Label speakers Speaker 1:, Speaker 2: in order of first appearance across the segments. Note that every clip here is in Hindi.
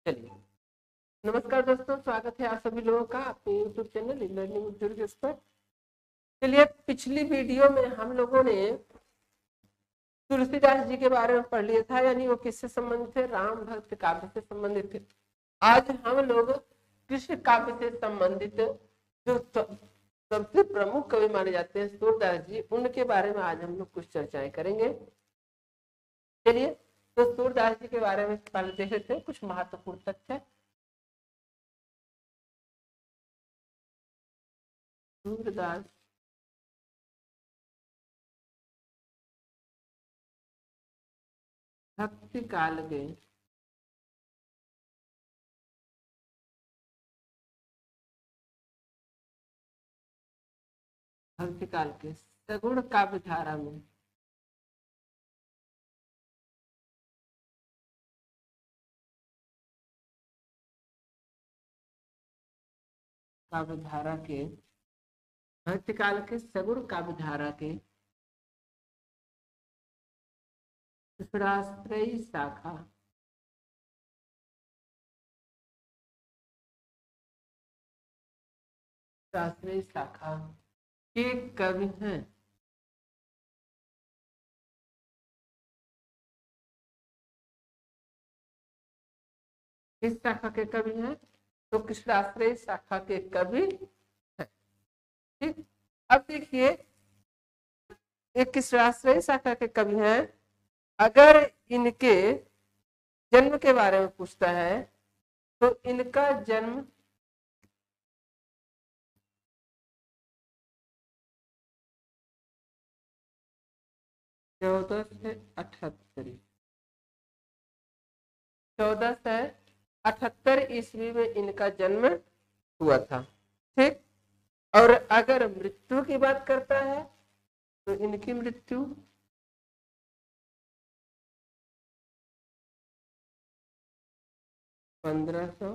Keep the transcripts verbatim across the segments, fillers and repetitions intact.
Speaker 1: चलिए, नमस्कार दोस्तों, स्वागत है आप सभी लोगों का अपने YouTube channel learning with Durgesh पर। चलिए, पिछली वीडियो में हम लोगों ने तुलसीदास जी के बारे में पढ़ लिया था, यानी वो किससे संबंधित थे? राम भक्त काव्य से संबंधित थे। आज हम लोग कृष्ण काव्य से संबंधित जो सबसे प्रमुख कवि माने जाते हैं सूरदास जी, उनके बारे में आज हम लोग कुछ चर्चाएं करेंगे। चलिए, तो सूरदास जी के बारे में पहले देख लेते हैं कुछ महत्वपूर्ण तथ्य। सूरदास भक्ति काल के भक्ति काल के सगुण काव्य धारा में काव्य धारा के भक्ति काल के सगुण काव्य धारा के शास्त्रीय शाखा शास्त्रीय शाखा के कवि हैं। किस शाखा के कवि हैं? तो कृष्णाश्रय शाखा के कवि हैं। ठीक, अब देखिए, एक कृष्णाश्रय शाखा के कवि हैं। अगर इनके जन्म के बारे में पूछता है तो इनका जन्म चौदह से अठहत्तर चौदह से अठहत्तर ईस्वी में इनका जन्म हुआ था। ठीक, और अगर मृत्यु की बात करता है तो इनकी मृत्यु पंद्रह सौ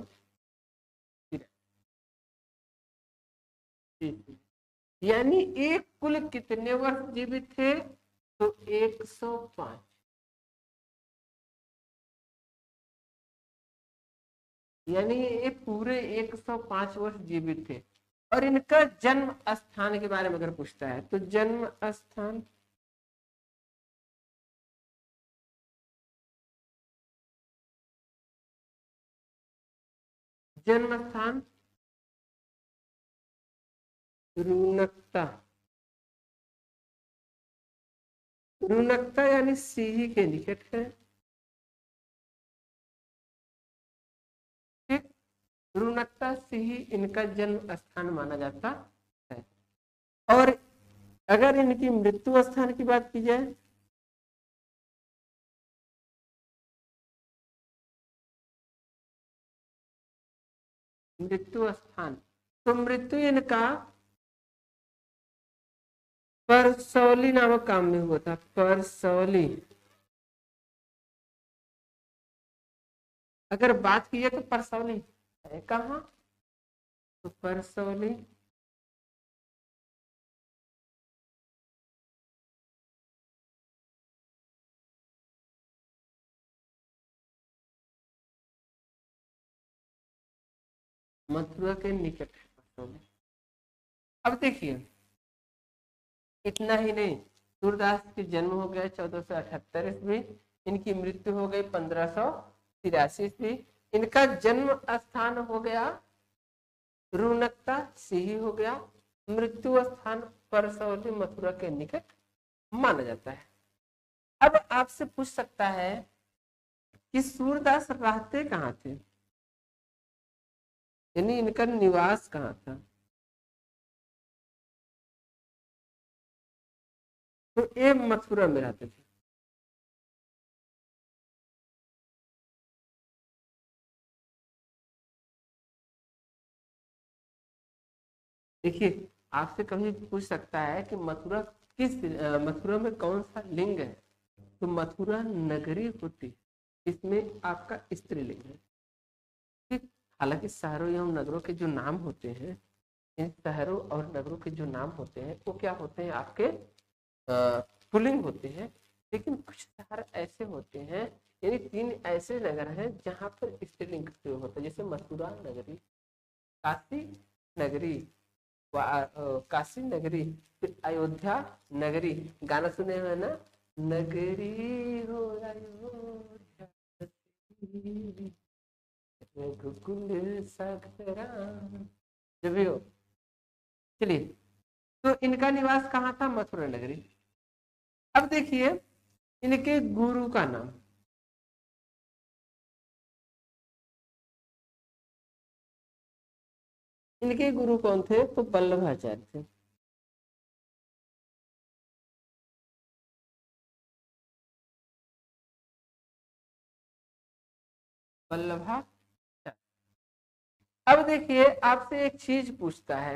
Speaker 1: यानी एक कुल कितने वर्ष जीवित थे? तो एक सौ पांच। यानी ये पूरे एक सौ पांच वर्ष जीवित थे। और इनका जन्म स्थान के बारे में अगर पूछता है तो जन्म स्थान जन्म स्थान रूनकता रूनकता यानी सीही के निकट है। ठीक, रूनकता सीही इनका जन्म स्थान माना जाता है। और अगर इनकी मृत्यु स्थान की बात की जाए मृत्यु स्थान तो मृत्यु इनका परसौली नामक काम में हुआ था। परसौली अगर बात की जाए तो परसौली है कहाँ? तो परसौली मथुरा के निकट है परसौली। अब देखिए, इतना ही नहीं, सूरदास के जन्म हो गया चौदह सौ अठहत्तर ईस्वी, इनकी मृत्यु हो गई पंद्रह सौ तिरासी ईस्वी। इनका जन्म स्थान हो गया रूनकता सीही हो गया, मृत्यु स्थान परसौली मथुरा के निकट माना जाता है। अब आपसे पूछ सकता है कि सूरदास रहते कहाँ थे, यानी इनका निवास कहाँ था? तो ये मथुरा में रहते थे। देखिए, आपसे कभी पूछ सकता है कि मथुरा किस मथुरा में कौन सा लिंग है? तो मथुरा नगरी होती, इसमें आपका स्त्रीलिंग है। ठीक, हालांकि शहरों एवं नगरों के जो नाम होते हैं, इन शहरों और नगरों के जो नाम होते हैं वो क्या होते हैं? आपके पुल्लिंग होते हैं। लेकिन कुछ शहर ऐसे होते हैं यानी तीन ऐसे नगर हैं जहां पर स्त्रीलिंग का प्रयोग होता है, जैसे मथुरा नगरी, काशी नगरी, काशी नगरी, फिर अयोध्या नगरी। गाना सुने हुए ना, नगरी हो अयोध्या रघुकुल सखरा, जो भी हो। चलिए, तो इनका निवास कहाँ था? मथुरा नगरी। अब देखिए इनके गुरु का नाम, इनके गुरु कौन थे? तो वल्लभाचार्य थे। वल्लभाचार्य। अब देखिए आपसे एक चीज पूछता है,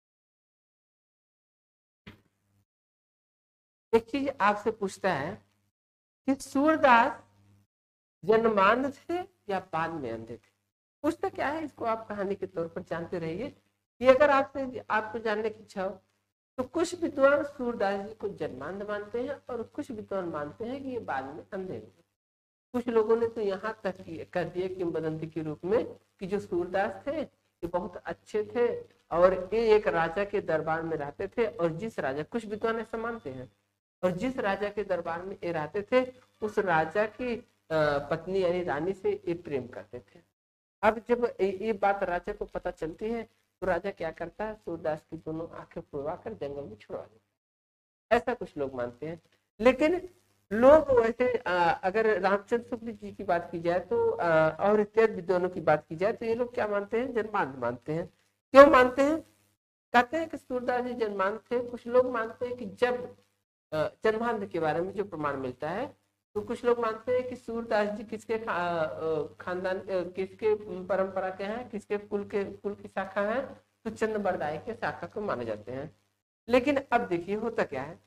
Speaker 1: एक चीज आपसे पूछता है कि सूरदास जन्मांध थे या बाद में अंधे थे? पूछता क्या है, इसको आप कहानी के तौर पर जानते रहिए कि अगर आपसे आपको जानने की इच्छा हो तो कुछ विद्वान सूरदास जी को जन्मांध मानते हैं और कुछ विद्वान मानते हैं कि ये बाद में अंधे हुए। कुछ लोगों ने तो यहाँ तक कर दिए किंवदंती के रूप में कि जो सूरदास थे ये बहुत अच्छे थे और ये एक राजा के दरबार में रहते थे, और जिस राजा, कुछ विद्वान ऐसा मानते हैं, और जिस राजा के दरबार में ये रहते थे उस राजा की पत्नी यानी रानी से ये प्रेम करते थे। अब जब ये बात राजा को पता चलती है तो राजा क्या करता है, सूरदास की दोनों आंखें फुड़वा कर जंगल में छुड़वा देता है। ऐसा कुछ लोग मानते हैं। लेकिन लोग वैसे अगर रामचंद्र शुक्ल जी की बात की जाए तो और इत्यादि विद्वानों की बात की जाए तो ये लोग क्या मानते हैं? जन्मांध मानते हैं। क्यों मानते हैं? कहते हैं कि सूरदास जी जन्मांध थे। कुछ लोग मानते हैं कि जब जन्मांध के बारे में जो प्रमाण मिलता है, तो कुछ लोग मानते हैं कि सूरदास जी किसके खानदान, किसके परंपरा के हैं, किसके कुल के कुल की शाखा है, तो चंद्रबरदाई के शाखा को माने जाते हैं। लेकिन अब देखिए होता क्या है,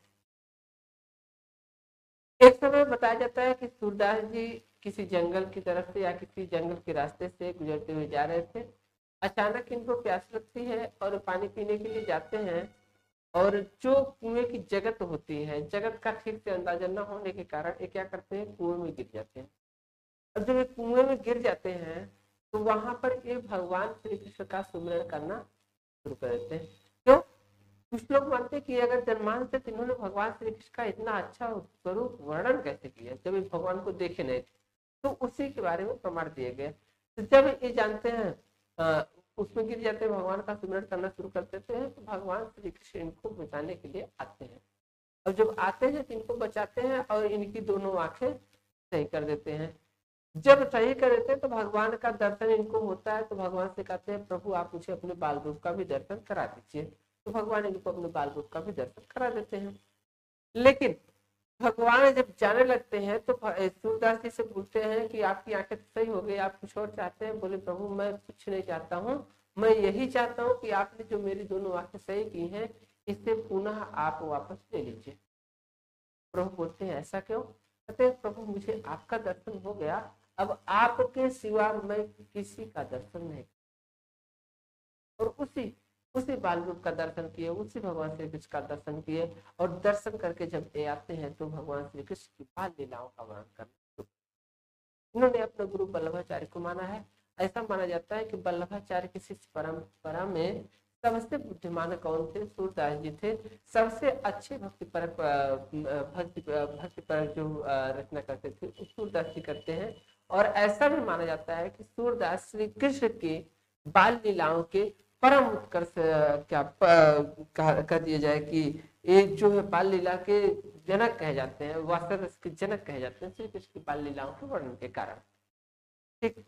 Speaker 1: एक समय बताया जाता है कि सूरदास जी किसी जंगल की तरफ से या किसी जंगल के रास्ते से गुजरते हुए जा रहे थे। अचानक इनको प्यास लगती है और पानी पीने के लिए जाते हैं, और जो कुएं की जगत होती है, जगत का ठीक से अंदाजा न होने के कारण ये क्या करते हैं, कुएं में गिर जाते हैं। अब जब ये कुएं में गिर जाते हैं तो वहां पर ये भगवान श्री कृष्ण का सुमिरन करना शुरू कर देते हैं। क्यों? कुछ लोग मानते हैं कि अगर जन्मांध से इन्होंने भगवान श्री कृष्ण का इतना अच्छा स्वरूप वर्णन कैसे किया जब ये भगवान को देखे नहीं थे, तो उसी के बारे में प्रमाण दिए गए। तो जब ये जानते हैं आ, उसमें गिर जाते हैं, भगवान का सुमिरन करना शुरू कर देते हैं, तो भगवान श्री कृष्ण इनको बचाने के लिए आते हैं। और जब आते हैं तो इनको बचाते हैं और इनकी दोनों आंखें सही कर देते हैं। जब सही कर देते हैं तो भगवान का दर्शन इनको होता है, तो भगवान से कहते हैं प्रभु आप मुझे अपने बाल रूप का भी दर्शन करा दीजिए। तो भगवान इनको अपने बाल रूप का भी दर्शन करा देते हैं। लेकिन भगवान जब जाने लगते हैं तो सूरदास जी से पूछते हैं कि आपकी आंखें सही हो गई, आप कुछ और चाहते हैं? बोले प्रभु मैं कुछ नहीं चाहता हूँ, मैं यही चाहता हूँ कि आपने जो मेरी दोनों आंखें सही की हैं इससे पुनः आप वापस ले लीजिए। प्रभु बोलते हैं ऐसा क्यों? कहते हैं प्रभु मुझे आपका दर्शन हो गया, अब आपके सिवा मैं किसी का दर्शन नहीं। और उसी उसी बाल रूप का दर्शन किए, उसी भगवान श्री कृष्ण का दर्शन किए, और दर्शन करके जब ये आते हैं तो भगवान श्री कृष्ण की बाल लीलाओं का वर्णन करना। उन्होंने अपने गुरु वल्लभाचार्य को माना है। ऐसा माना जाता है कि वल्लभाचार्य की शिष्य परंपरा में सबसे बुद्धिमान कौन थे? सूरदास जी थे। सबसे अच्छे भक्ति पर भक्ति भक्ति पर जो रचना करते थे सूरदास जी करते हैं। और ऐसा भी माना जाता है कि सूरदास श्री कृष्ण के बाल लीलाओं के परम उत्कर्ष क्या कह दिया जाए कि एक जो है बाल लीला के जनक कहे जाते हैं, वास्तव रस के जनक कहे जाते हैं श्री कृष्ण की बाल लीलाओं के वर्णन के कारण। ठीक,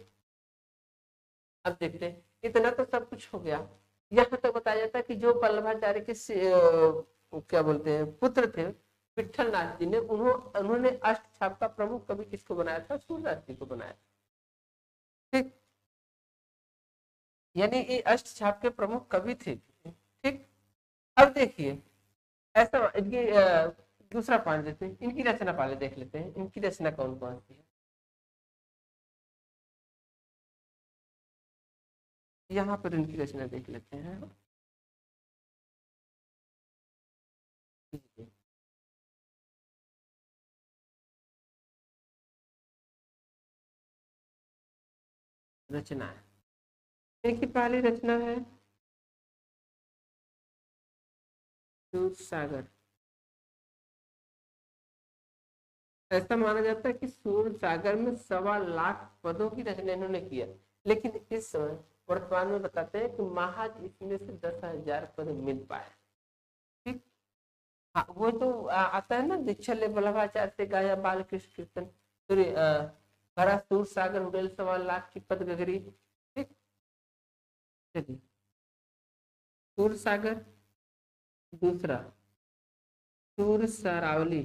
Speaker 1: अब देखते हैं, इतना तो सब कुछ हो गया। यहाँ तक बताया जाता है कि जो वल्लभाचार्य के क्या बोलते हैं पुत्र थे विठल नाथ जी ने, उन्होंने उन्होंने अष्ट छाप का प्रमुख कवि किसको बनाया था? सूरदास जी को बनाया। ठीक, यानी ये अष्ट छाप के प्रमुख कवि थे। ठीक, अब देखिए ऐसा इनकी दूसरा पॉइंट देते हैं, इनकी रचना पहले देख लेते हैं, इनकी रचना कौन कौन सी है। यहाँ पर इनकी रचना देख लेते हैं। रचना है। इनकी पहली रचना है दूध सागर। ऐसा माना जाता है कि सूर सागर में सवा लाख पदों की रचना इन्होंने किया, लेकिन इस समय वर्तमान में बताते हैं कि महज इसमें से दस हजार पद मिल पाए। ठीक। हाँ, वो तो आ, आता है ना, दिच्छले बल्लभाचार्य से गाया बाल कृष्ण कीर्तन, सूर्य भरा सूर सागर उड़ेल सवा लाख की पद गगरी। ठीक। चलिए, सूर सागर। दूसरा सूर सरावली।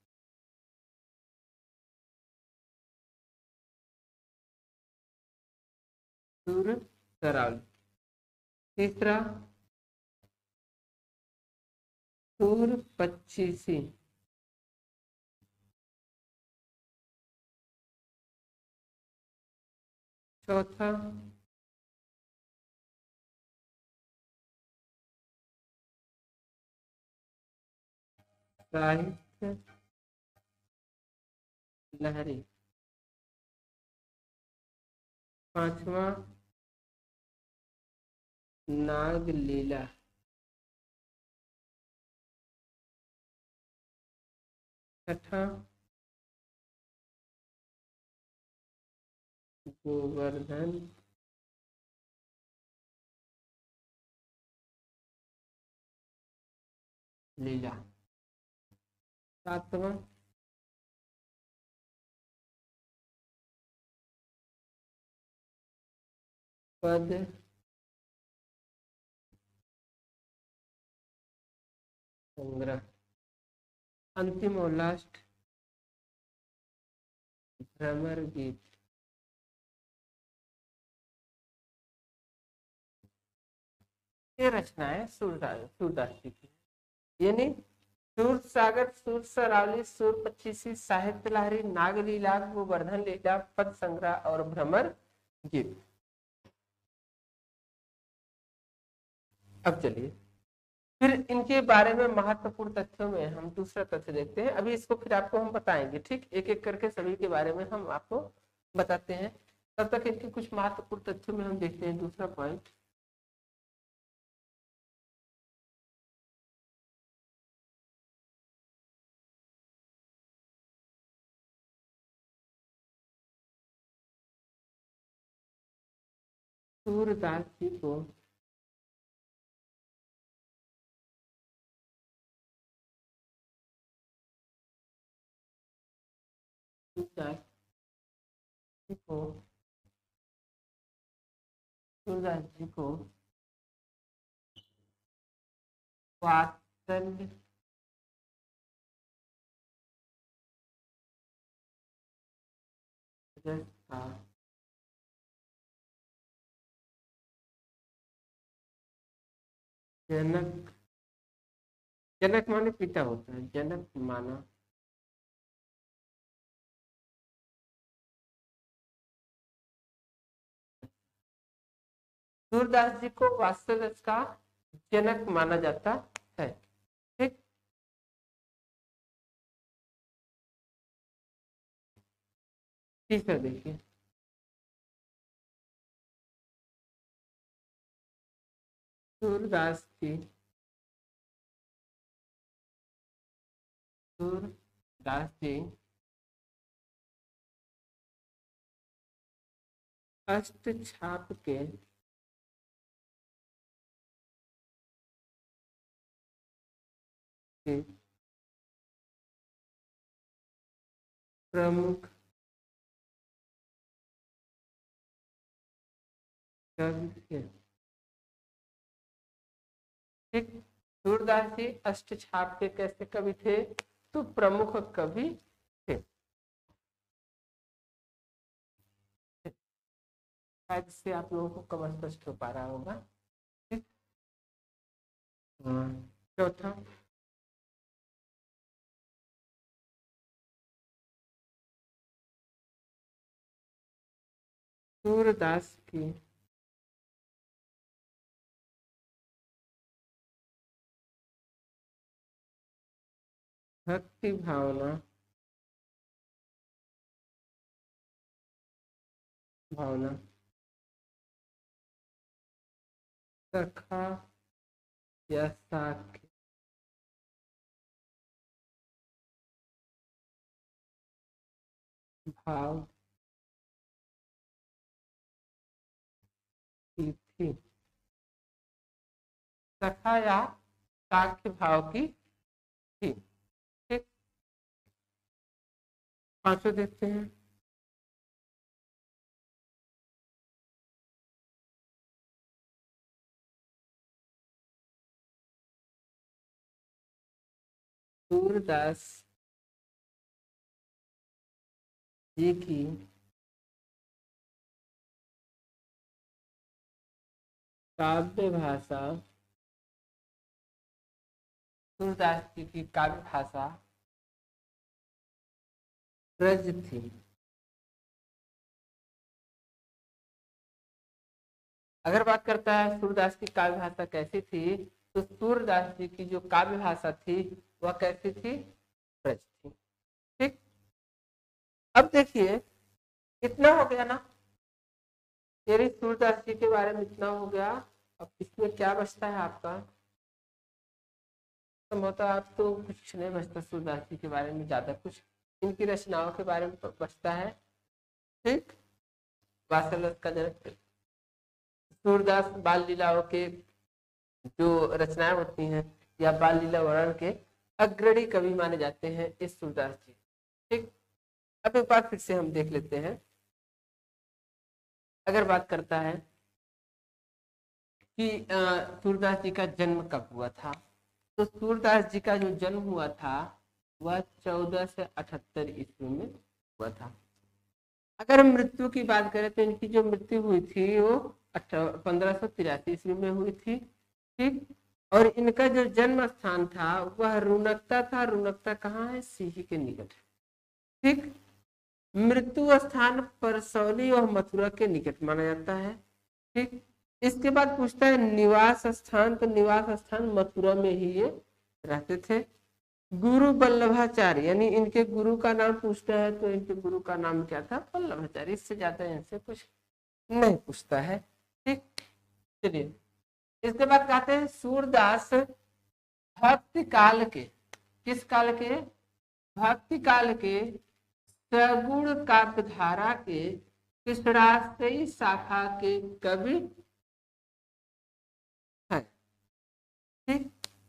Speaker 1: सूर सरावली। तीसरा सूर पच्चीसी। चौथा साहित्य लहरी। पांचवा नागलीला। छठा गोवर्धन लीला। सातवां पद संग्रह। अंतिम और लास्ट भ्रमर गीत। ये रचना है सूरदास सूरदास जी की। यानी सूर सागर, सूर सरावली, सूर पच्चीसी, साहित्य लहरी, नागलीला, गोवर्धन लीला, पद संग्रह और भ्रमर गीत। अब चलिए फिर इनके बारे में महत्वपूर्ण तथ्यों में हम दूसरा तथ्य देखते हैं। अभी इसको फिर आपको हम बताएंगे, ठीक, एक एक करके सभी के बारे में हम आपको बताते हैं। तब तक इनके कुछ महत्वपूर्ण तथ्यों में हम देखते हैं दूसरा पॉइंट। सूरदास जी को सूरदास जी को सूरदास जी को वात्सल्य था। जनक, जनक माने पिता होता है, जनक माना सूरदास जी को वास्तव का जनक माना जाता है। ठीक। तीसरा देखिए, सूरदास की सूरदास जी अष्ट छाप के प्रमुख कवि थे। ठीक। सूरदास जी अष्ट छाप के कैसे कवि थे? तो प्रमुख कवि थे। शायद से आप लोगों को कम स्पष्ट हो पा रहा होगा। ठीक। चौथा सूरदास की भक्ति भावना भावना सखा या साख्य भाव की थी। सखा या साख्य भाव की थी। ठीक, पांचों देखते हैं। सूरदास जी की काव्य भाषा सूरदास जी की काव्य भाषा ब्रज थी। अगर बात करता है सूरदास की काव्य भाषा कैसी थी, तो सूरदास जी की जो काव्य भाषा थी वह कैसी थी? ब्रज थी। ठीक, अब देखिए इतना हो गया ना, तेरी सूरदास जी के बारे में इतना हो गया। अब इसमें क्या बचता है आपका? संभवतः आप तो कुछ नहीं बचता सूरदास जी के बारे में, ज्यादा कुछ इनकी रचनाओं के बारे में बचता है। ठीक, वासलस का जनक सूरदास बाल लीलाओं के जो रचनाएं होती हैं या बाल लीला वर्णन के अग्रणी कवि माने जाते हैं इस सूरदास जी। ठीक, अब एक बार फिर से हम देख लेते हैं। अगर बात करता है कि सूरदास जी का जन्म कब हुआ था, तो सूरदास जी का जो जन्म हुआ था वह चौदह से अठहत्तर ईस्वी में हुआ था। अगर हम मृत्यु की बात करें तो इनकी जो मृत्यु हुई थी वो पंद्रह सौ तिरासी ईस्वी में हुई थी। ठीक, और इनका जो जन्म स्थान था वह रुनकता था। रुनकता कहाँ है? सीही के निकट। ठीक, मृत्यु स्थान परसौली और मथुरा के निकट माना जाता है। ठीक, इसके बाद पूछता है निवास स्थान, तो निवास स्थान मथुरा में ही ये रहते थे। गुरु वल्लभाचार्य, यानी इनके गुरु का नाम पूछता है तो इनके गुरु का नाम क्या था? वल्लभाचार्य। इससे ज्यादा इनसे कुछ नहीं पूछता है। ठीक, चलिए इसके बाद कहते हैं सूरदास भक्ति काल के, किस काल के? भक्ति काल के सगुण काव्य धारा के कृष्णाश्रयी शाखा के कवि है। ठीक,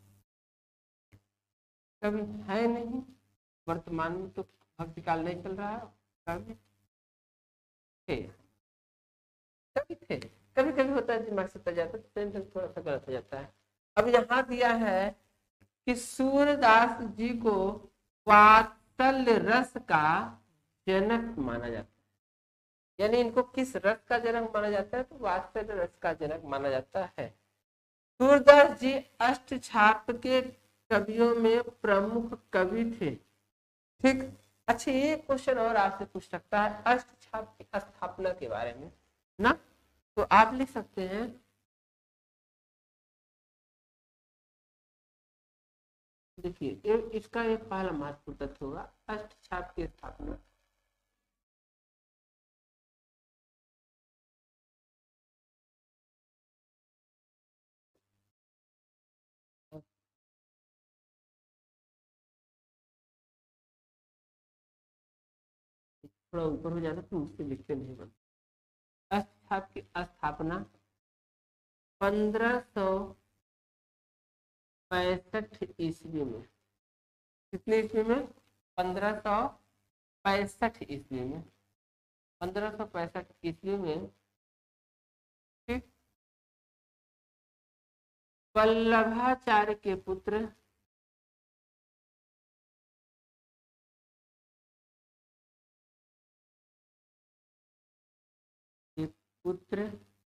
Speaker 1: कवि है नहीं, वर्तमान में तो भक्ति काल नहीं चल रहा है। कवि थे, कवि थे। कभी कभी होता है दिमाग से जाता है तो थोड़ा सा गलत हो जाता है। अब यहाँ दिया है कि सूरदास जी को वात्सल्य रस का जनक माना जाता है। यानी इनको किस रस का जनक माना जाता है? तो वात्सल्य रस का जनक माना जाता है। सूरदास जी अष्टछाप के कवियों में प्रमुख कवि थे। ठीक, अच्छा ये क्वेश्चन और आपसे पूछ सकता है अष्टछाप की स्थापना के बारे में ना, तो आप लिख सकते हैं देखिए इसका एक पहला महत्वपूर्ण तथ्य होगा अष्टछाप की स्थापना। थोड़ा ऊपर हो जाता तो मुझसे लिखते नहीं बनता। अष्टछाप की स्थापना पंद्रह सौ पैंसठ ईस्वी में। कितने ईस्वी में? पंद्रह सौ पैंसठ ईस्वी में। पंद्रह सौ पैंसठ ईस्वी में। ठीक, वल्लभाचार्य के पुत्र के पुत्र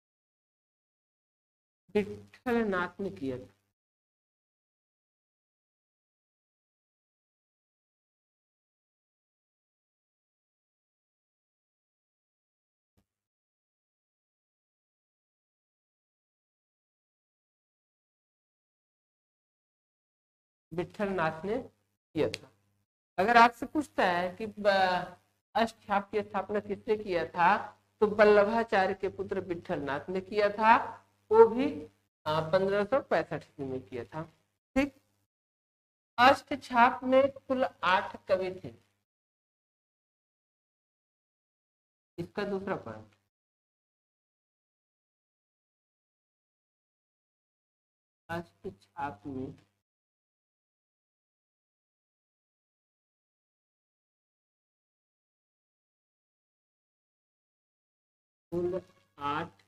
Speaker 1: विठल नाथ ने किया था। विठल नाथ ने किया था। अगर आपसे पूछता है कि अष्टछाप की स्थापना किसने किया था, तो वल्लभाचार्य के पुत्र विठल नाथ ने किया था। वो भी पंद्रह सौ पैंसठ ईस्वी में किया था। ठीक, अष्ट छाप में कुल आठ कवि थे। इसका दूसरा पॉइंट, अष्ट छाप में कुल आठ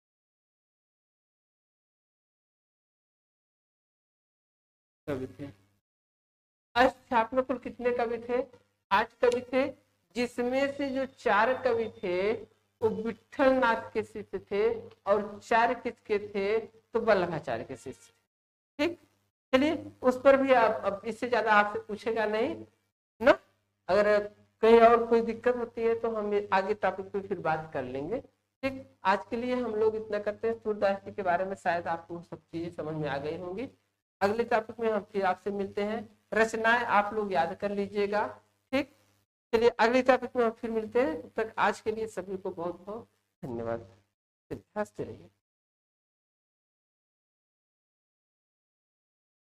Speaker 1: कवि थे। अष्टछाप में कुल कितने कवि थे? आठ कवि थे, जिसमें से जो चार कवि थे वो विठल नाथ के शिष्य थे और चार किसके थे? तो वल्लभाचार्य के शिष्य। ठीक, चलिए उस पर भी आप, अब इससे ज्यादा आपसे पूछेगा नहीं ना। अगर कहीं और कोई दिक्कत होती है तो हम आगे टॉपिक पे फिर बात कर लेंगे। ठीक, आज के लिए हम लोग इतना करते हैं। सूरदास जी के बारे में शायद आपको सब चीजें समझ में आ गई होंगी। अगले टॉपिक में हम फिर आपसे मिलते हैं। रचनाएं आप लोग याद कर लीजिएगा। ठीक, चलिए अगले टॉपिक में हम फिर मिलते हैं। तब तक आज के लिए सभी को बहुत बहुत धन्यवाद। हंसते रहिए।